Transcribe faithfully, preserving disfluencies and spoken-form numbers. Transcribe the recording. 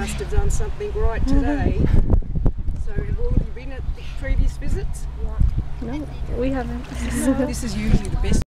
must have done something right today. So have all of you been at the previous visits? No, we haven't. This is usually the best